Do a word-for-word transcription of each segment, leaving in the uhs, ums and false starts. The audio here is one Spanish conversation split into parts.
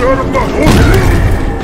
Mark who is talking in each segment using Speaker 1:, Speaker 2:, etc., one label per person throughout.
Speaker 1: armadura!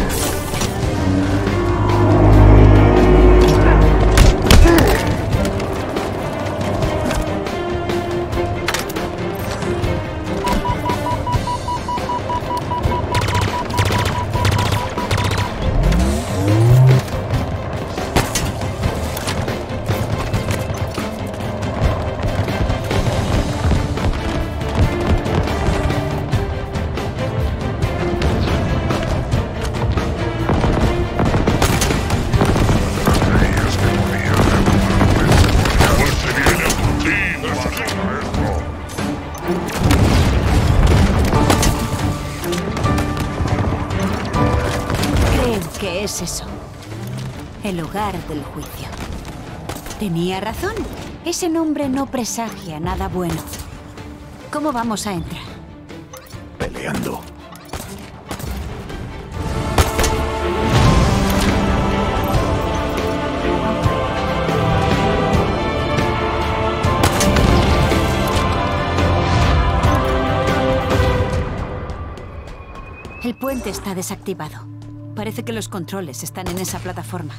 Speaker 2: ¿Qué es eso? El hogar del juicio. Tenía razón. Ese nombre no presagia nada bueno. ¿Cómo vamos a entrar?
Speaker 1: Peleando.
Speaker 2: El puente está desactivado. Parece que los controles están en esa plataforma.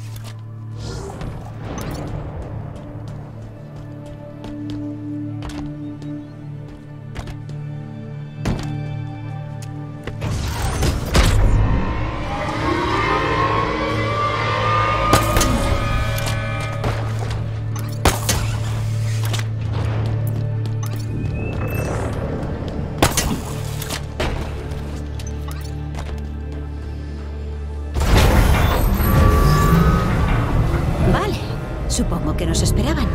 Speaker 2: Supongo que nos esperaban.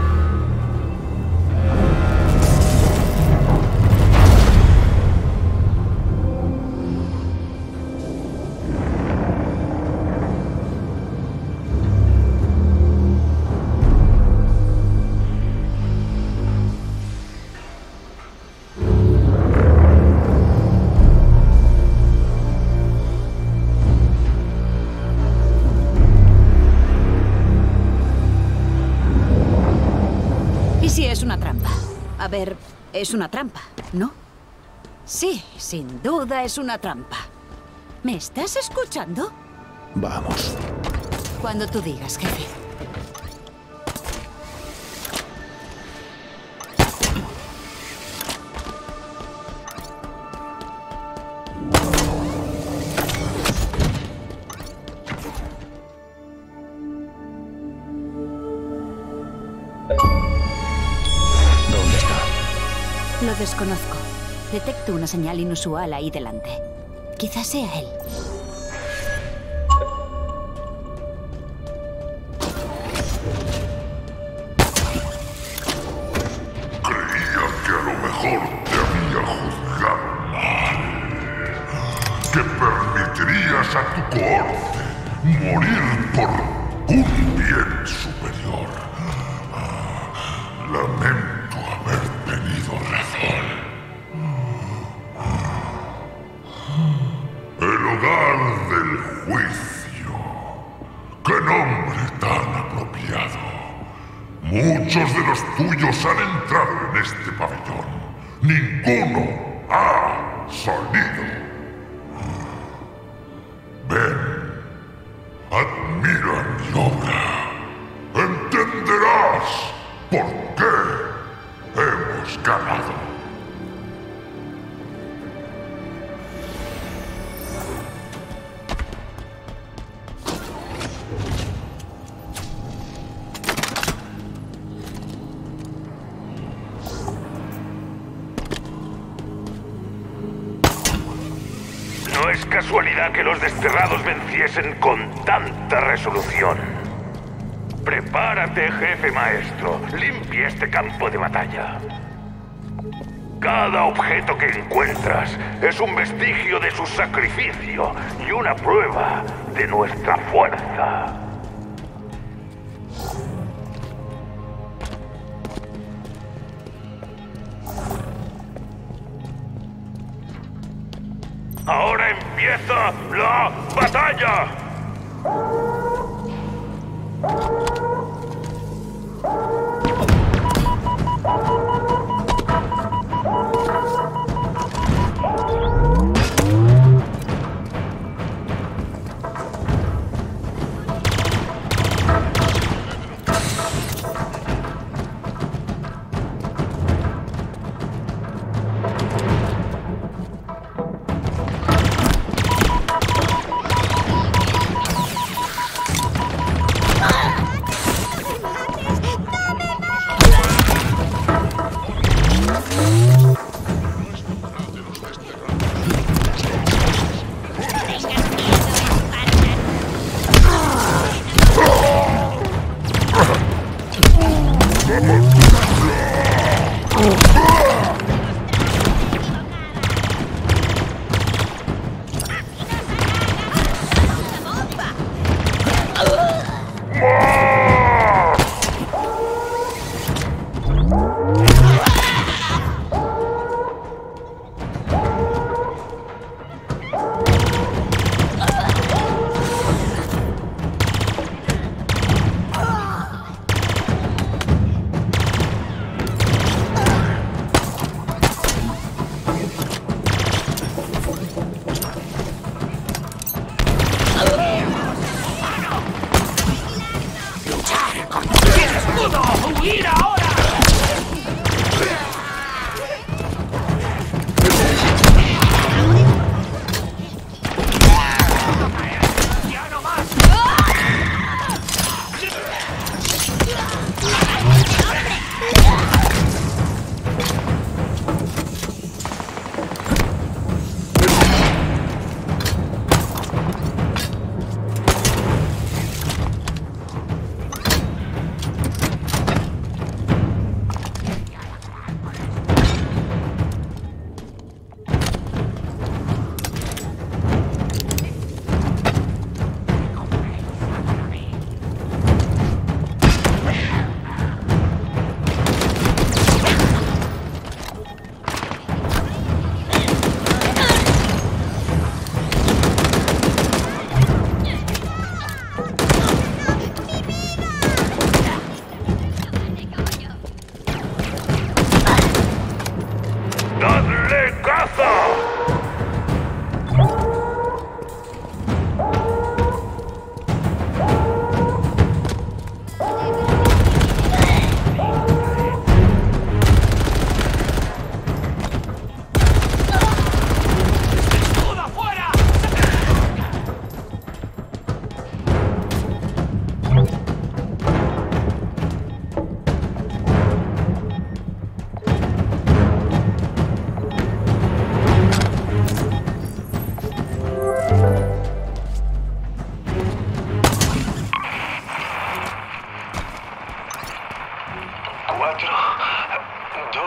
Speaker 2: Sí, es una trampa. A ver, es una trampa, ¿no? Sí, sin duda es una trampa. ¿Me estás escuchando?
Speaker 1: Vamos.
Speaker 2: Cuando tú digas, jefe. Lo desconozco. Detecto una señal inusual ahí delante. Quizás sea él.
Speaker 3: Creía que a lo mejor te había juzgado mal. Que permitirías a tu cohorte morir por un bien superior. Lamento haber tenido razón. El hogar del juicio. ¡Qué nombre tan apropiado! Muchos de los tuyos han entrado en este pabellón. Ninguno ha salido. Ven, admira mi obra. Entenderás por qué hemos ganado.
Speaker 4: No es casualidad que los desterrados venciesen con tanta resolución. Prepárate, jefe maestro. Limpia este campo de batalla. Cada objeto que encuentras es un vestigio de su sacrificio y una prueba de nuestra fuerza. ¡Ahora empieza la batalla!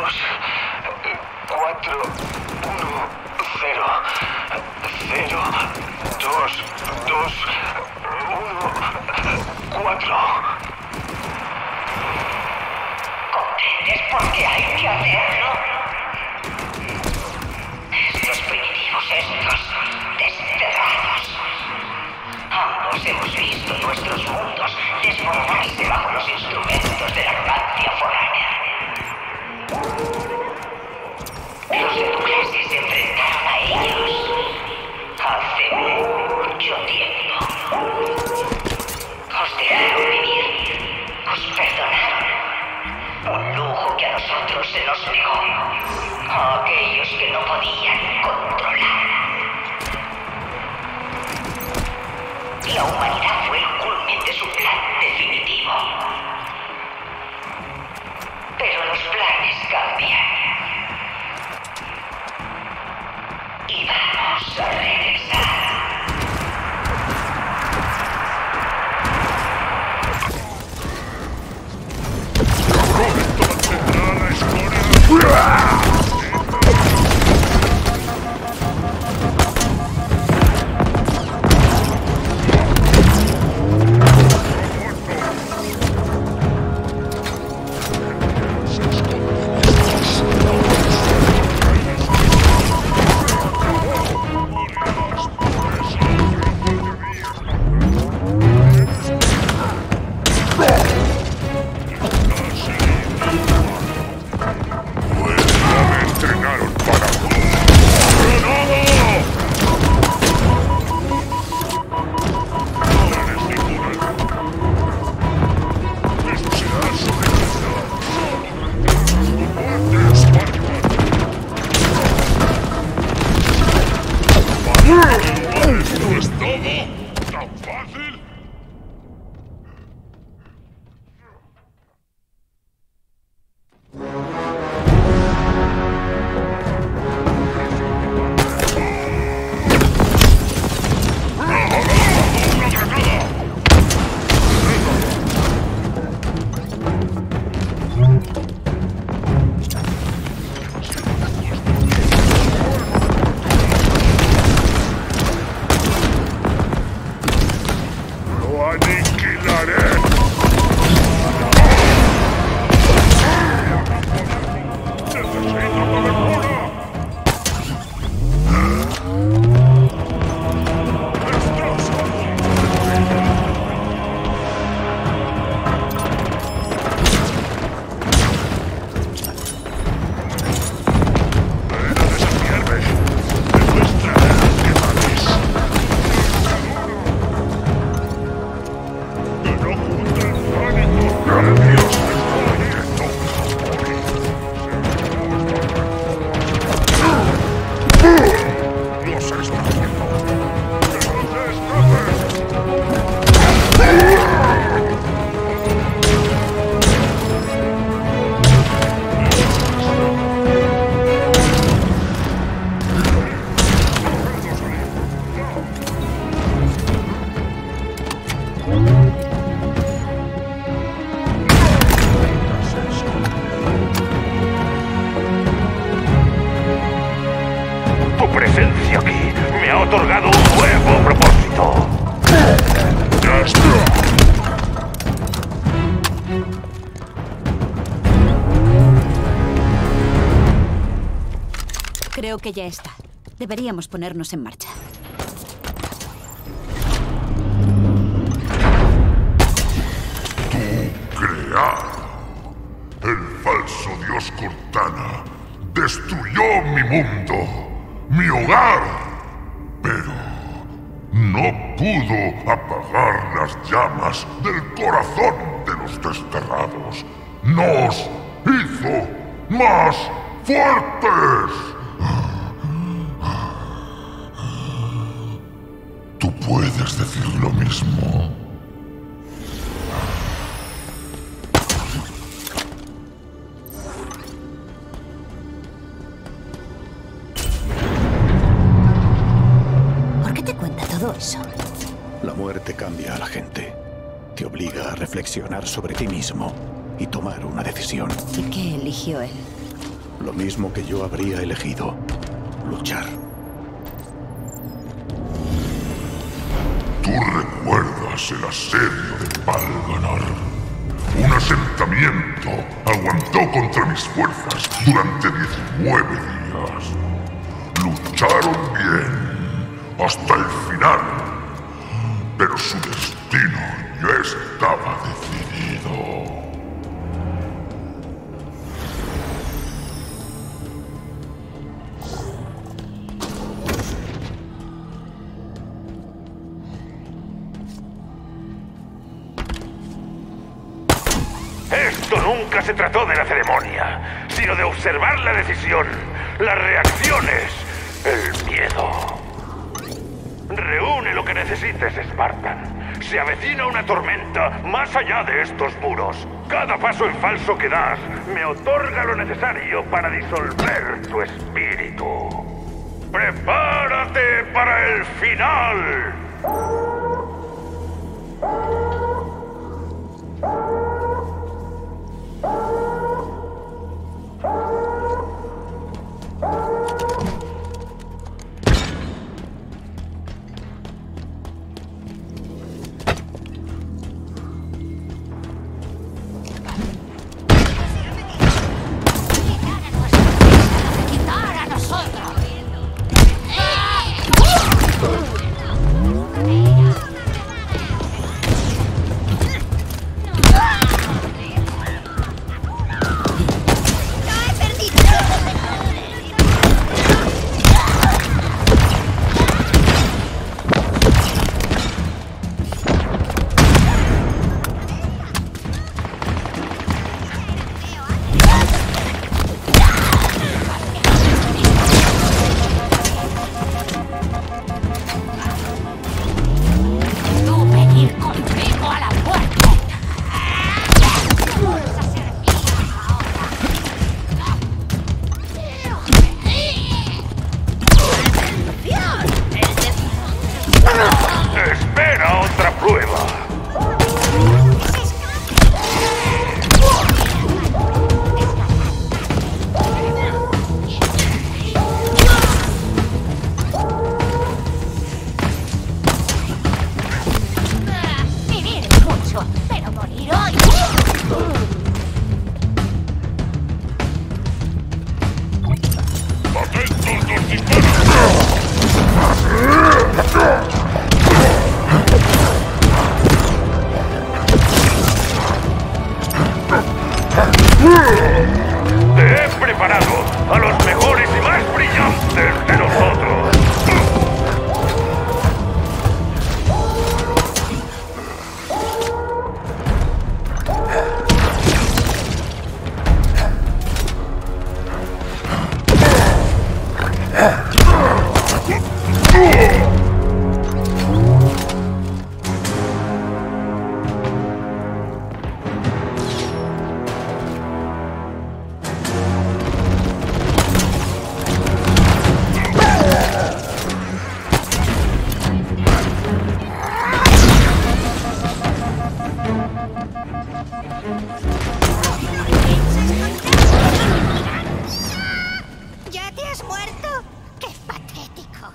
Speaker 5: dos, cuatro, uno, cero, cero, dos, dos, uno, cuatro.
Speaker 6: ¿Comprendes por qué hay que hacerlo? Estos primitivos, estos desterrados. Ambos hemos visto nuestros mundos desmoronarse bajo los instrumentos de la arrogancia foránea. Los de tu clase se enfrentaron a ellos hace mucho tiempo. Os dejaron vivir, os perdonaron. Un lujo que a nosotros se nos negó, a aquellos que no podían controlar. La humanidad fue el culmen de su plan definitivo. Pero los planes cambian. Y vamos a regresar.
Speaker 4: otorgado un nuevo propósito.
Speaker 2: Creo que ya está. Deberíamos ponernos en marcha.
Speaker 3: Crear. El falso dios Cortana destruyó mi mundo, mi hogar, pero no pudo apagar las llamas del corazón de los desterrados. Nos hizo más fuertes. Tú puedes decir lo mismo.
Speaker 2: ¿Por qué te cuenta todo eso?
Speaker 1: La muerte cambia a la gente. Te obliga a reflexionar sobre ti mismo y tomar una decisión.
Speaker 2: ¿Y qué eligió él?
Speaker 1: Lo mismo que yo habría elegido. Luchar.
Speaker 3: Tú recuerdas el asedio de Palganar. Un asentamiento aguantó contra mis fuerzas durante diecinueve días. Lucharon bien hasta el final, pero su destino ya estaba decidido.
Speaker 4: Esto nunca se trató de la ceremonia, sino de observar la decisión, las reacciones, el miedo. Reúne lo que necesites, Spartan. Se avecina una tormenta más allá de estos muros. Cada paso en falso que das me otorga lo necesario para disolver tu espíritu. ¡Prepárate para el final! ¡Espera otra prueba!
Speaker 6: Vivir mucho, pero morir hoy.
Speaker 3: ¡Atentos los disparos!
Speaker 4: Te he preparado a los mejores y más brillantes de nosotros.
Speaker 6: ¿Ya te has muerto? ¡Qué patético!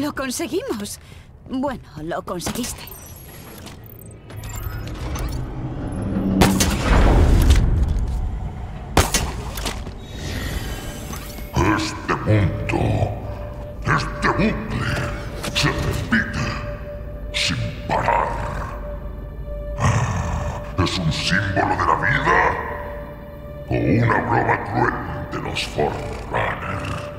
Speaker 2: Lo conseguimos. Bueno, lo conseguiste.
Speaker 3: Este punto, este bucle, se repite sin parar. ¿Es un símbolo de la vida? ¿O una broma cruel de los Forerunner?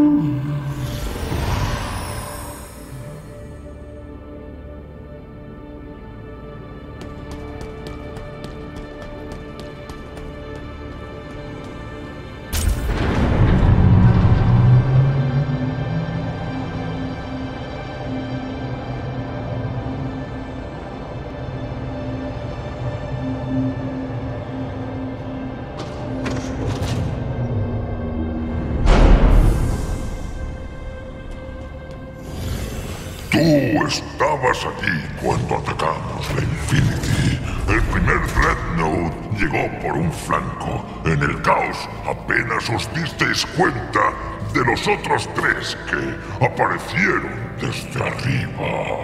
Speaker 3: Tú estabas allí cuando atacamos la Infinity. El primer Dreadnought llegó por un flanco. En el caos apenas os disteis cuenta de los otros tres que aparecieron desde arriba.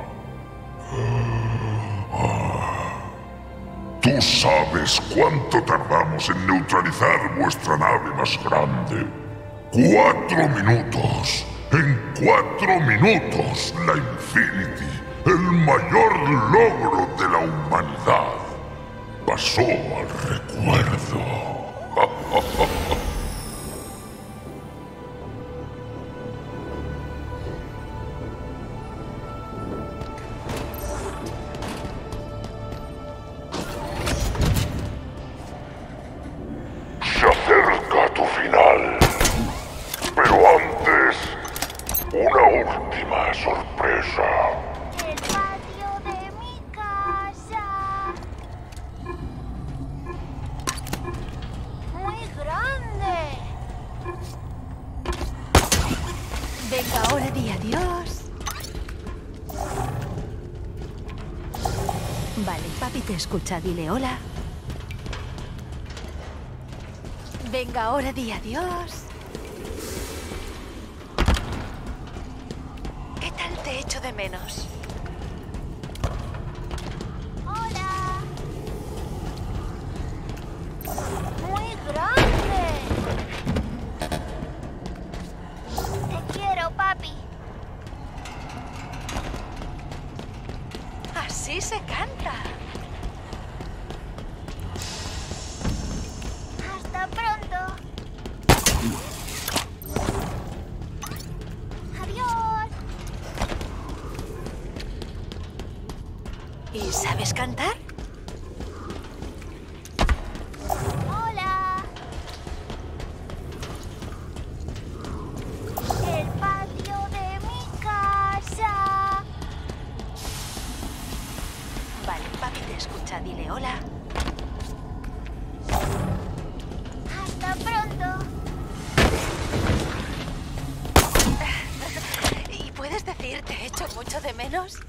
Speaker 3: ¿Tú sabes cuánto tardamos en neutralizar vuestra nave más grande? Cuatro minutos. En cuatro minutos, la Infinity, el mayor logro de la humanidad, pasó al recuerdo. Se acerca tu final, pero antes... una última sorpresa.
Speaker 7: El patio de mi casa. Muy grande.
Speaker 2: Venga, ahora di adiós. Vale, papi te escucha, dile hola. Venga, ahora di adiós. Te echo de menos.
Speaker 7: Hola. Muy grande. Te quiero, papi.
Speaker 2: Así se canta.
Speaker 7: Hasta pronto.
Speaker 2: ¿Y sabes cantar?
Speaker 7: Hola. El patio de mi casa.
Speaker 2: Vale, papi te escucha, dile hola.
Speaker 7: Hasta pronto.
Speaker 2: ¿Y puedes decir te echo mucho de menos?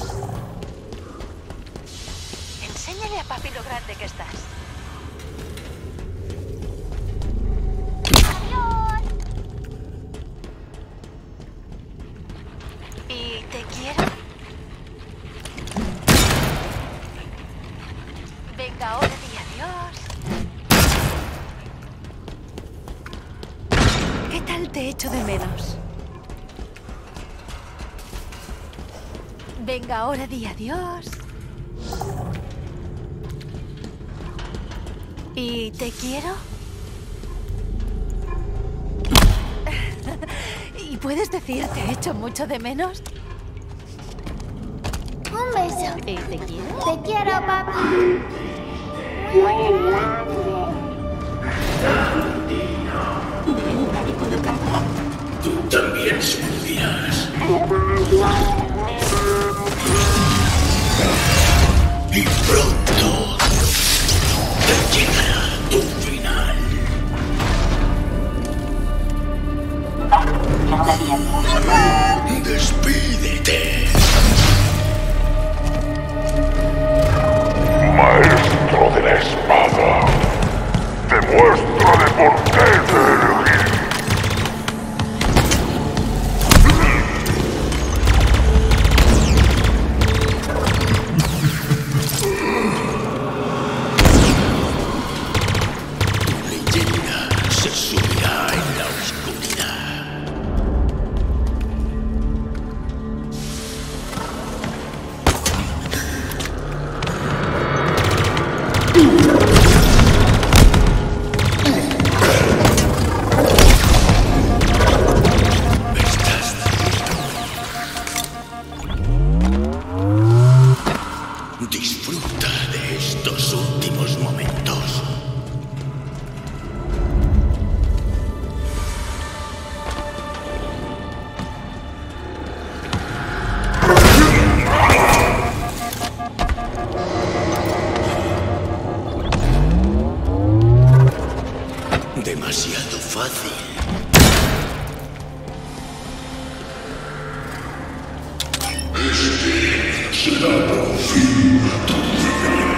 Speaker 2: Enséñale a papi lo grande que estás.
Speaker 7: Adiós.
Speaker 2: ¿Y te quiero? Venga, ahora di adiós. ¿Qué tal te echo de menos? Venga, ahora di adiós. ¿Y te quiero? ¿Y puedes decir te echo mucho de menos?
Speaker 7: Un beso.
Speaker 2: ¿Y te quiero?
Speaker 7: Te quiero, papi. Muy grande.
Speaker 5: Tú también sufrirás. Y pronto te llegará tu final. Despídete.
Speaker 3: Maestro de la espada, demuéstrame por qué te elegí.
Speaker 5: demasiado fácil. Este será por fin tu final.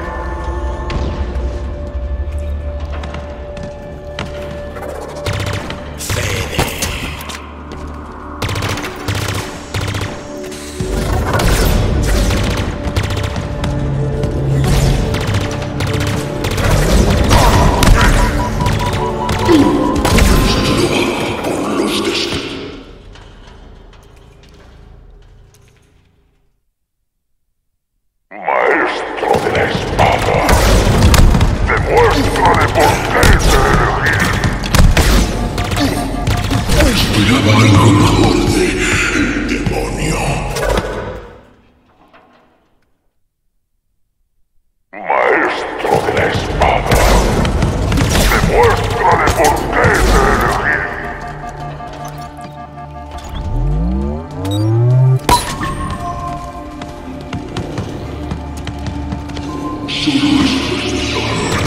Speaker 5: Esperaba algo mejor del demonio.
Speaker 3: Maestro de la espada, demuéstrale por qué te elegí.
Speaker 5: Solo es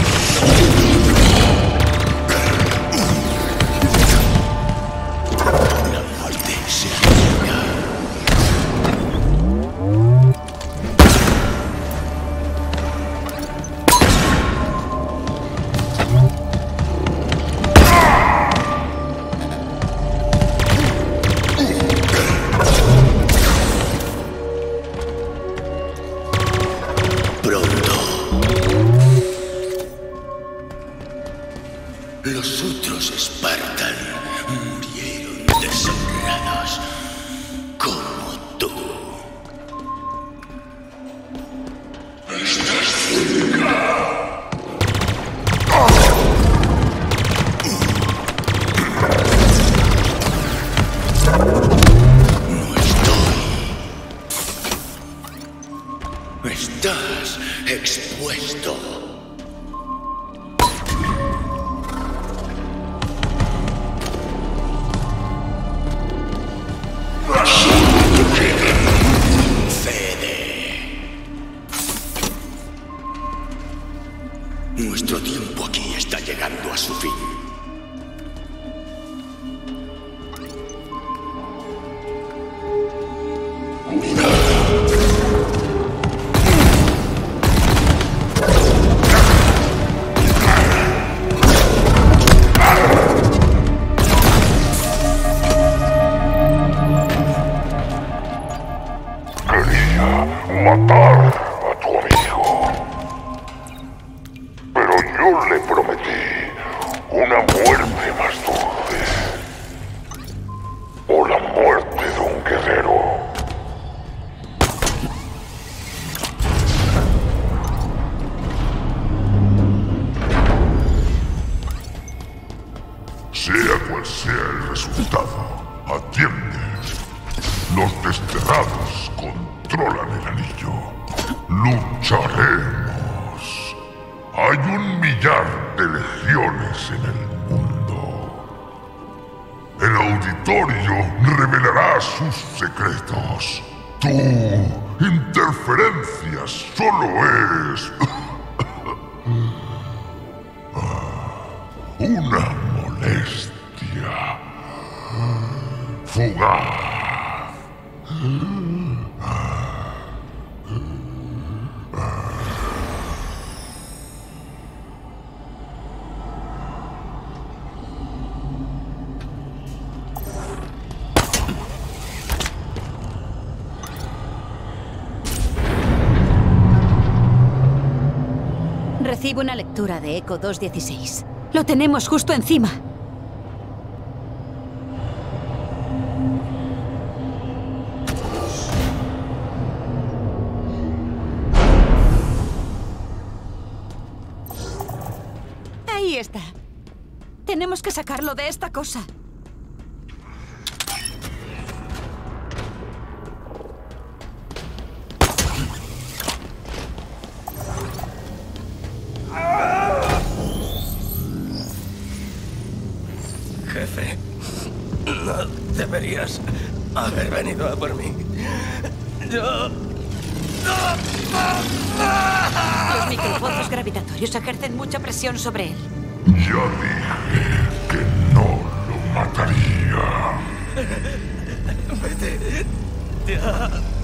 Speaker 5: los otros Spartan murieron deshonrados como tú. Estás cerca. No estoy. Estás expuesto. Nuestro tiempo aquí está llegando a su fin.
Speaker 3: Quería matar a tu amigo. Yo le prometí una muerte más dulce. O la muerte de un guerrero. Sea cual sea el resultado, atiende. Los desterrados controlan el anillo. Lucharemos. Hay un millar de legiones en el mundo. El auditorio revelará sus secretos. Tu interferencia solo es una molestia fugaz.
Speaker 2: Recibo una lectura de Eco dos dieciséis. Lo tenemos justo encima. Ahí está. Tenemos que sacarlo de esta cosa.
Speaker 8: Jefe, no deberías haber venido a por mí. Yo...
Speaker 2: Los micropozos gravitatorios ejercen mucha presión sobre él.
Speaker 3: Ya dije que no lo mataría.
Speaker 8: Vete. Ya.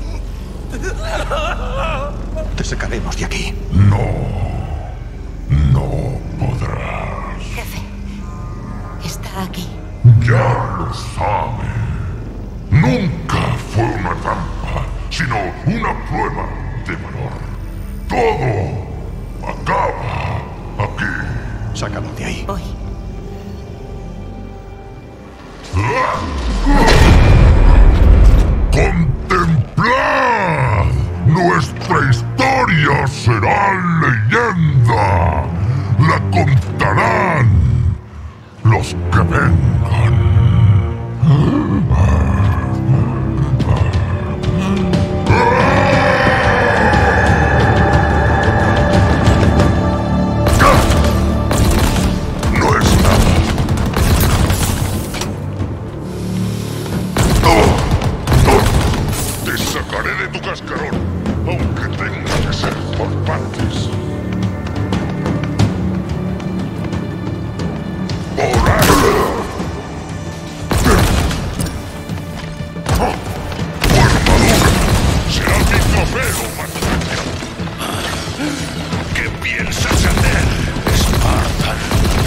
Speaker 1: Te sacaremos de aquí.
Speaker 3: No. No podrás.
Speaker 2: Jefe, está aquí.
Speaker 3: Ya lo sabe. Nunca fue una trampa, sino una prueba de valor. Todo acaba aquí.
Speaker 1: Sácalo de ahí.
Speaker 2: Voy.
Speaker 3: ¡Contemplad! Nuestra historia será leyenda. La contarán los que vengan. No es nada. Te sacaré de tu cascarón, aunque tenga que ser por partes. ¡Por ahí! ¡Será mi trofeo, Matrachia! ¿Qué piensas hacer, Spartan?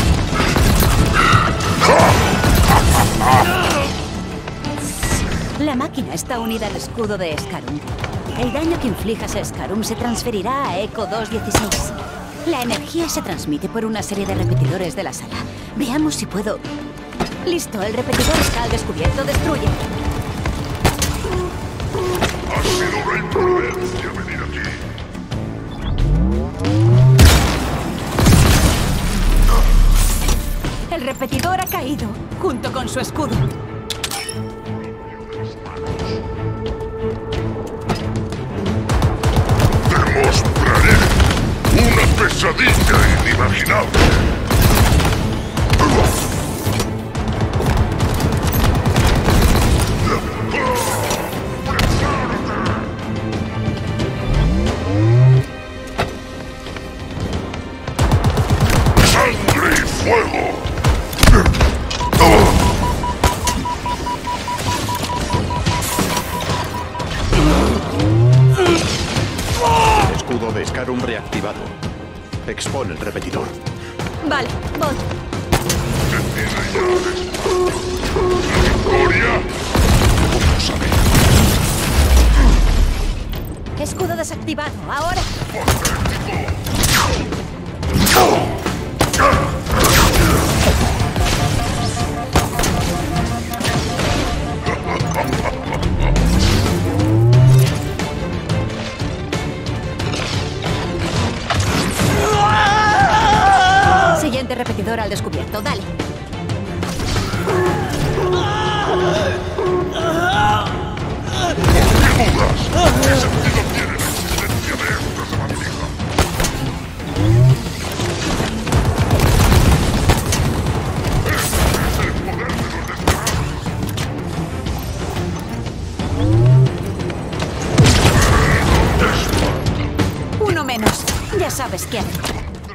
Speaker 2: La máquina está unida al escudo de Scarum. El daño que inflijas a Scarum se transferirá a Echo dos dieciséis. La energía se transmite por una serie de repetidores de la sala. Veamos si puedo... Listo, el repetidor está al descubierto. Destruye.
Speaker 3: Ha sido una imprudencia venir aquí.
Speaker 2: El repetidor ha caído, junto con su escudo.
Speaker 3: Te mostraré una pesadilla inimaginable. ¡Sangre y fuego!
Speaker 1: Escudo de Scarum reactivado. Expone el repetidor.
Speaker 2: Vale, voy.
Speaker 3: ¿Tiene llaves? ¿La victoria? ¿Cómo sabe?
Speaker 2: Escudo desactivado, ahora. Siguiente repetidor al descubierto, dale.
Speaker 3: ¿Qué sentido tiene la existencia de esta sabandija? Este es el poder de los desterrados.
Speaker 2: Uno menos. Ya sabes qué hacer.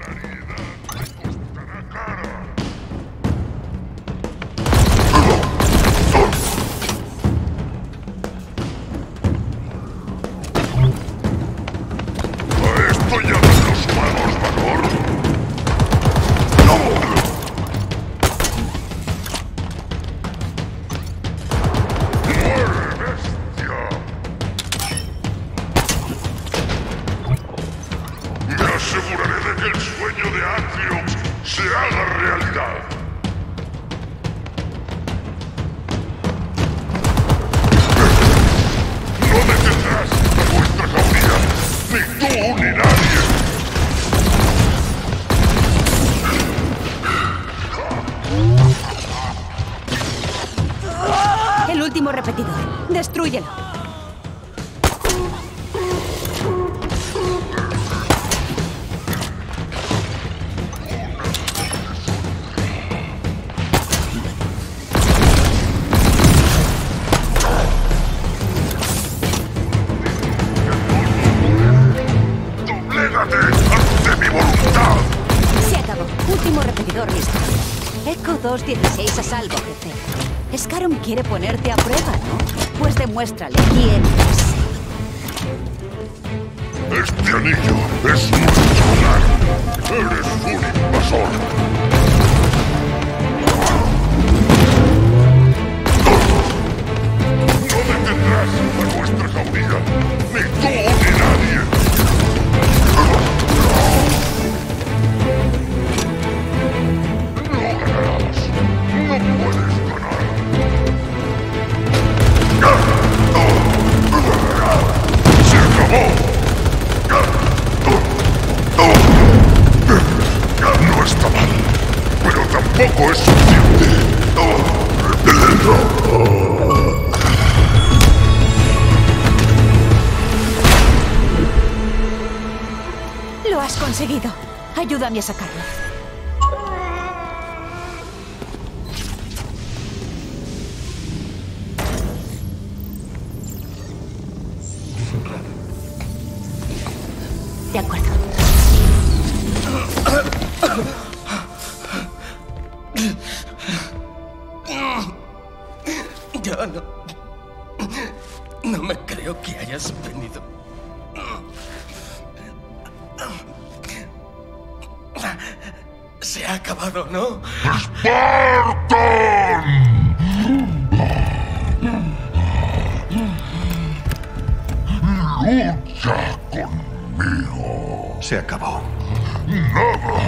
Speaker 3: ¿A esto llaman los humanos valor? ¡No! ¡Muere, bestia! Me aseguraré de que el sueño de Atriox se haga realidad. No detendrás a vuestra jauría, ni tú ni nadie.
Speaker 2: El último repetidor. Destrúyelo.
Speaker 3: ¡Doblégate ante mi voluntad!
Speaker 2: Se acabó. último repetidor listo. Echo dos dieciséis a salvo, jefe. Scarum quiere ponerte a prueba, ¿no? Pues demuéstrale quién es.
Speaker 3: Este anillo es un solar. Eres un invasor. No detendrás a nuestra caudilla, ni tú ni nadie. No ganarás. No puedes ganar. ¡Se acabó! No está mal, pero tampoco es suficiente.
Speaker 2: Lo has conseguido. Ayúdame a sacarlo. De acuerdo.
Speaker 8: Yo no... No me creo que hayas venido. Se ha acabado, ¿no?
Speaker 3: ¡Spartan! Lucha conmigo.
Speaker 1: Se acabó.
Speaker 3: Nada.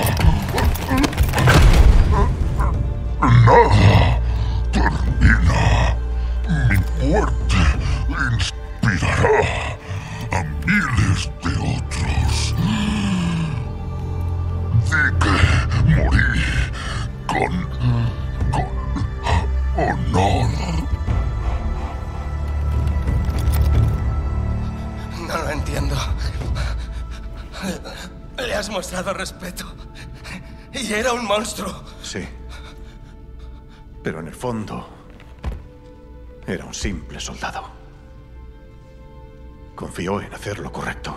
Speaker 3: Nada termina. Mi muerte inspirará a miles de otros. Di que morí con... con honor.
Speaker 8: No lo entiendo. Le has mostrado respeto. Y era un monstruo.
Speaker 1: Sí. Pero en el fondo... era un simple soldado. Confió en hacer lo correcto.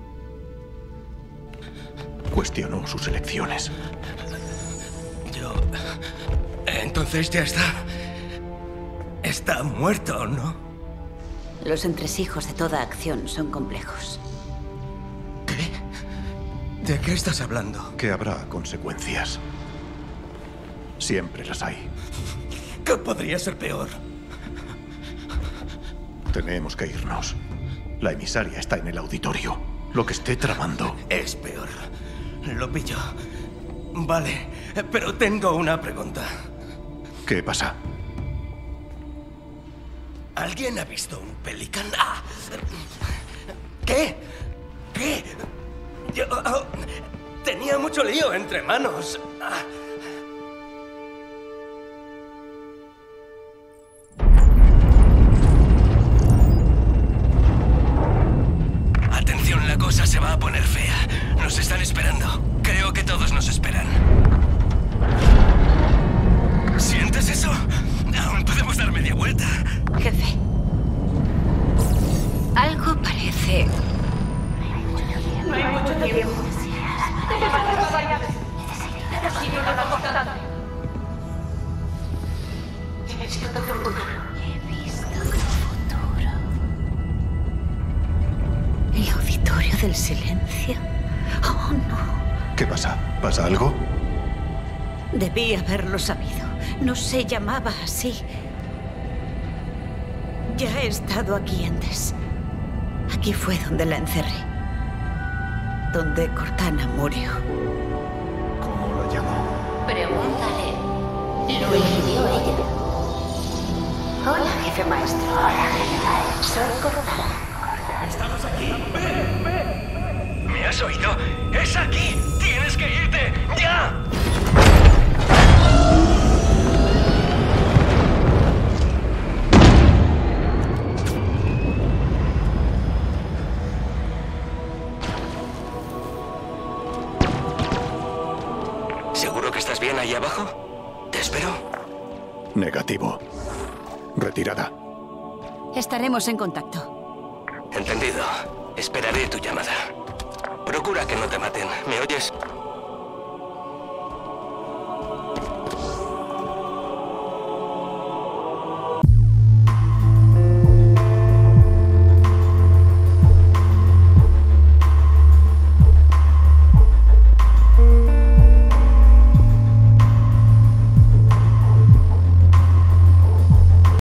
Speaker 1: Cuestionó sus elecciones.
Speaker 8: Yo... Entonces ya está... Está muerto, ¿no?
Speaker 2: Los entresijos de toda acción son complejos.
Speaker 8: ¿Qué? ¿De qué estás hablando?
Speaker 1: Que habrá consecuencias. Siempre las hay.
Speaker 8: ¿Qué podría ser peor?
Speaker 1: Tenemos que irnos. La emisaria está en el auditorio. Lo que esté tramando...
Speaker 8: Es peor. Lo pillo. Vale, pero tengo una pregunta.
Speaker 1: ¿Qué pasa?
Speaker 8: ¿Alguien ha visto un pelicán? Ah. ¿Qué? ¿Qué? Yo... oh, tenía mucho lío entre manos. Ah. Atención, la cosa se va a poner fea. Nos están esperando. Creo que todos nos esperan. ¿Sientes eso? Aún podemos dar media vuelta.
Speaker 2: Jefe. Algo parece...
Speaker 6: No hay mucho tiempo. He visto tu futuro.
Speaker 2: He visto tu futuro. El auditorio del silencio. Oh, no.
Speaker 1: ¿Qué pasa? ¿Pasa algo?
Speaker 2: Debí haberlo sabido. No se llamaba así. Ya he estado aquí antes. Aquí fue donde la encerré. Donde Cortana murió.
Speaker 1: ¿Cómo la llamó?
Speaker 6: Pregúntale. Lo eligió ella. Hola, jefe maestro. Hola, jefe maestro. Soy Cortana.
Speaker 8: ¡Estamos aquí! ¡Ven, ven! ¿Me has oído? ¡Es aquí! ¡Tienes que irte! ¡Ya! ¿Seguro que estás bien ahí abajo? ¿Te espero?
Speaker 1: Negativo. Retirada.
Speaker 2: Estaremos en contacto.
Speaker 8: Entendido. Esperaré tu llamada. Procura que no te maten. ¿Me oyes?